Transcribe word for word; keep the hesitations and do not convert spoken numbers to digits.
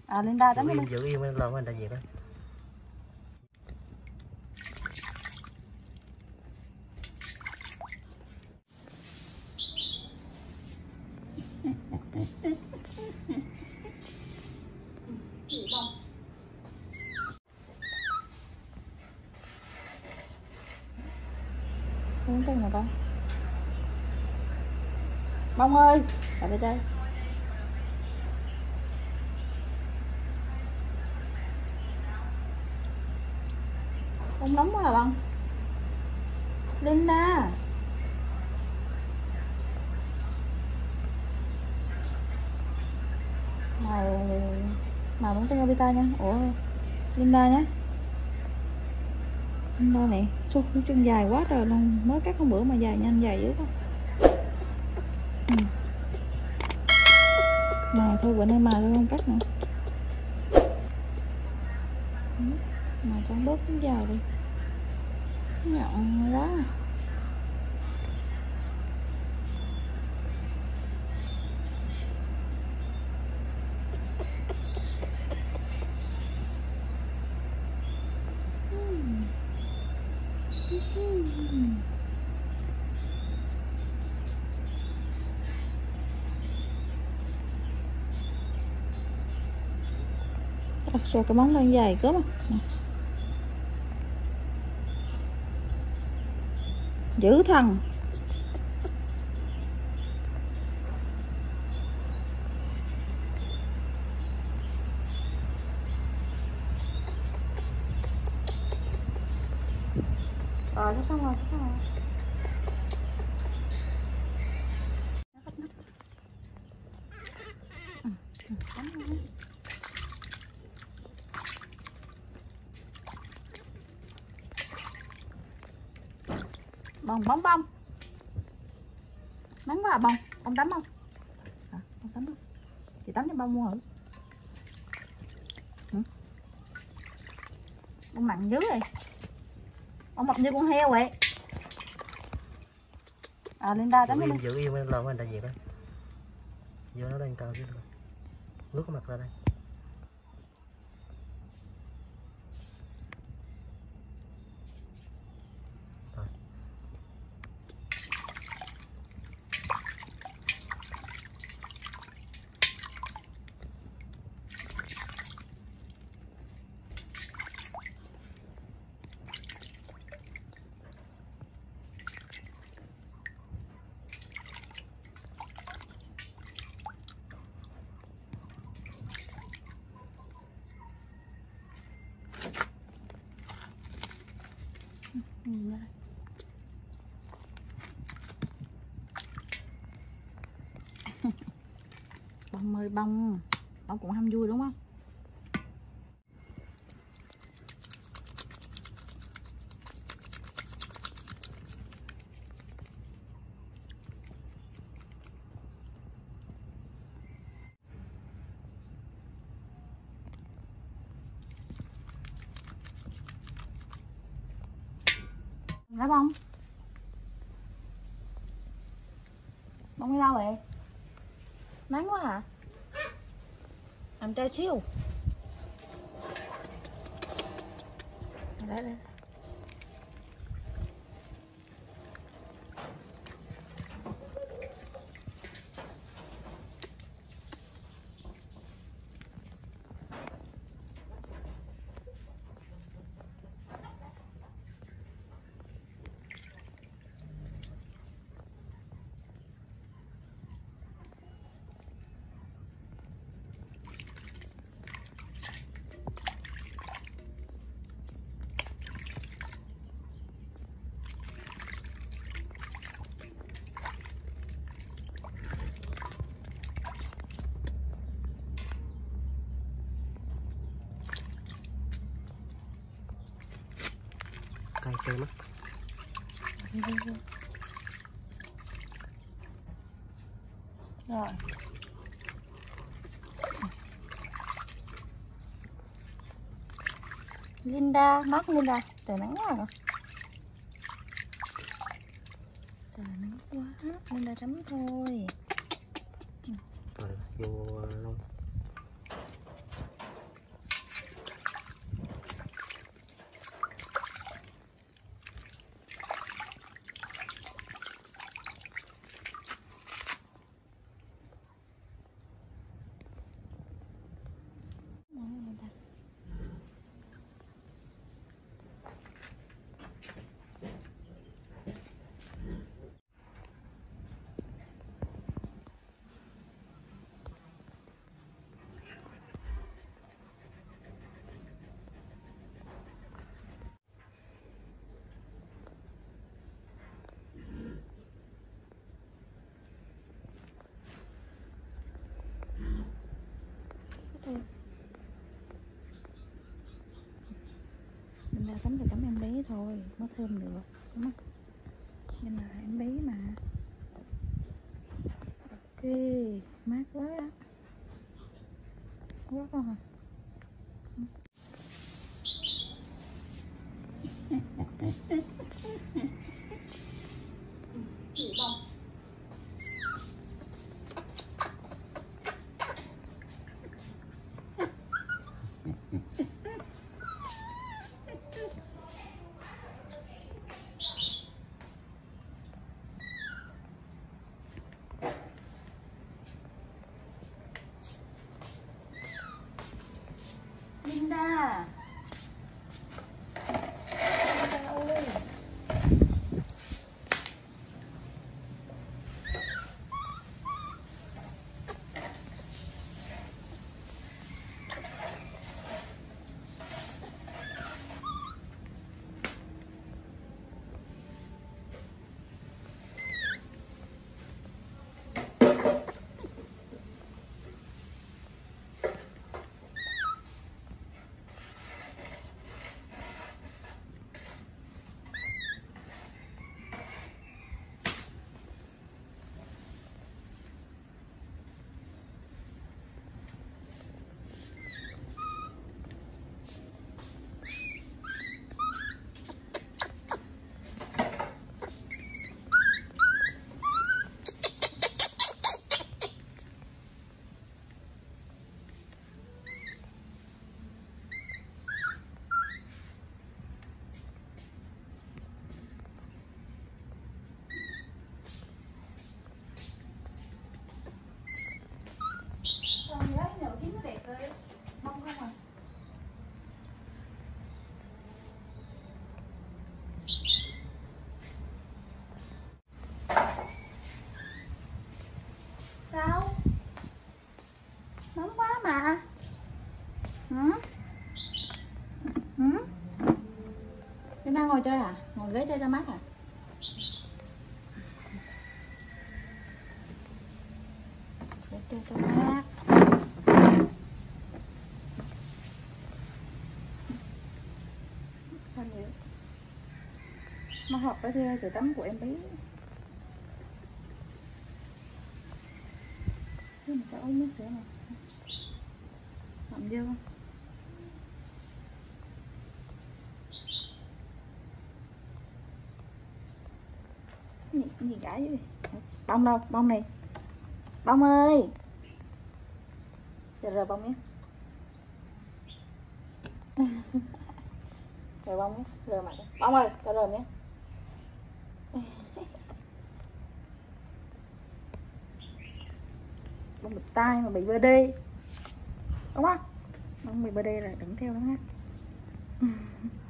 À Linda tắm giữ đi. yên, giữ yên mới lâu anh ta về đó. Uống chân nè con. Bông ơi, lại đây đây. Bông nóng quá à Bông. Linda. Màu màu bóng chân Nobita nha. Ủa Linda nhé. Linda nè, sao chân dài quá trời luôn, mới cắt hôm bữa mà dài nhanh dài dữ quá. Ừ. Mà thôi bữa nay mà tôi không cắt nữa. Ừ. Mà con bớt cũng dài đi. Nhọn quá. Thật sự cái móng đang dài cớp không? Dữ thần. Rồi nó xong rồi, xong rồi. Bông bông bông. Nắng quá à Bông. Ông tắm không? Hả? Ông tắm không? Chị tắm cho Bông mua thử. Ừ. Bông mặn dữ vậy. Ông mập như con heo vậy. À Linda tắm Giữ đi. yên, giữ yên mới lâu anh ta về đó. Vô nó đang cao chứ. Nước cái mặt ra đây. Ừ, Bông ơi Bông. Bông cũng ham vui đúng không? Hả Bông? Bông đi đâu vậy? Nắng quá hả? Làm cho xíu. Đây đây. Cay cay mắt. Rồi. Linda, mắt Linda, trời nắng quá rồi. Trời nắng quá, Linda tắm thôi. Rồi vô lâu. thôi. Mình ra tắm thì tắm em bé thôi mới thơm được, đúng không? Nhưng mà em bé mà. Ok, mát quá á. Quá con hả? Linda. Linda ơi. Sao? Nóng quá mà. Hả? Hả? Em đang ngồi chơi à? Ngồi ghế chơi cho mát à? Để chơi cho mát. Nó hợp với sữa tắm của em bé. Thế mình sẽ uống nước sữa này. Làm dơ không? Gì, gì gãi vậy? Bông đâu? Bông này. Bông ơi. Giờ rời bông nhé. Rời bông nhé. Rời mặt. Bông ơi, cho rời nhé. Bông bịt tai mà bị bê đê. Đúng không? Bông bị bê đê rồi, đừng theo nó hát.